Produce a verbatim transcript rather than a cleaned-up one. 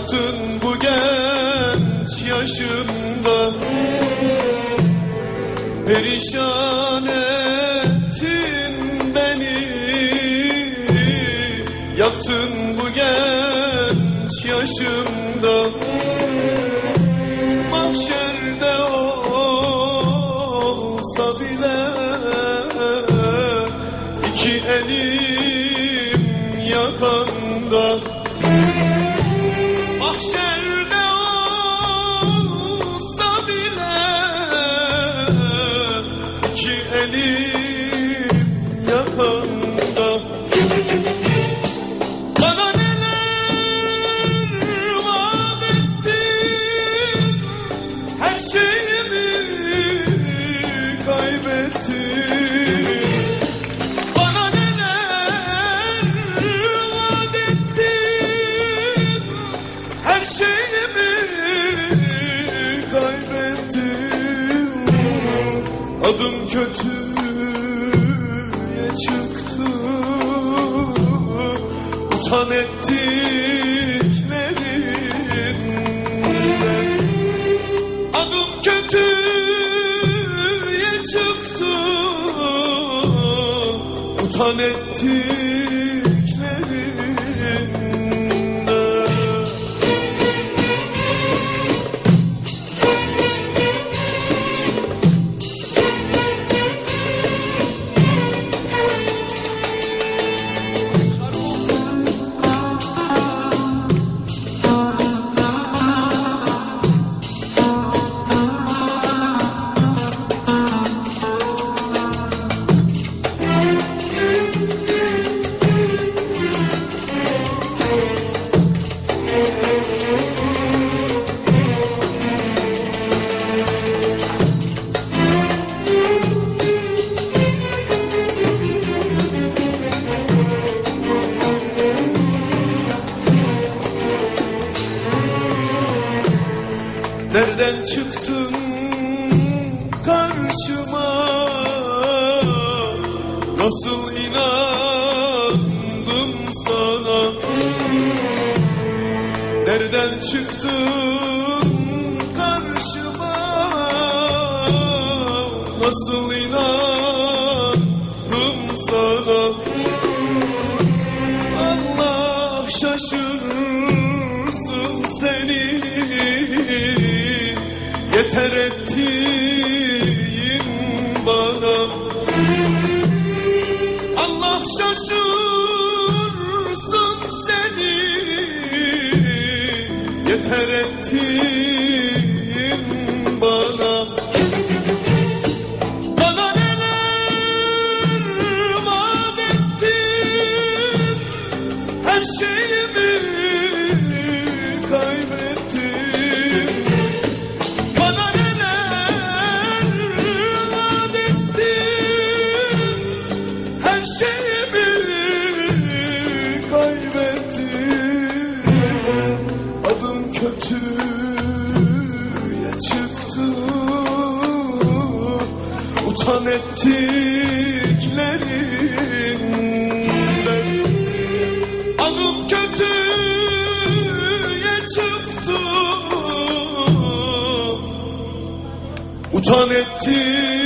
yaktın bu genç yaşımda, perişan ettin beni. Yaktın bu genç yaşımda, mahşerde olsa bile iki elim yakanda. Mahşerde olsa bile iki elim yakanda. Bana neler vaat ettin, her şeyimi kaybettim. Bana neler vaat ettin, her şeyimi kaybettim. Adım kötüye çıktı, utan ettiklerinden. Adım kötüye çıktı, utan ettiklerinden. Nereden çıktın karşıma, nasıl inandım sana? Nereden çıktın karşıma, nasıl inandım sana? Allah şaşırsın seni, yeter ettiğin bana. Allah şaşırsın seni, yeter ettiğin bana. Bana neler vaat ettin, her şeyimi kaybettim. Bana neler vaat ettin, her şeyimi kaybettim. Adım kötüye çıktı, utan ettiklerinden. Adım kötüye çıktı, utan ettim.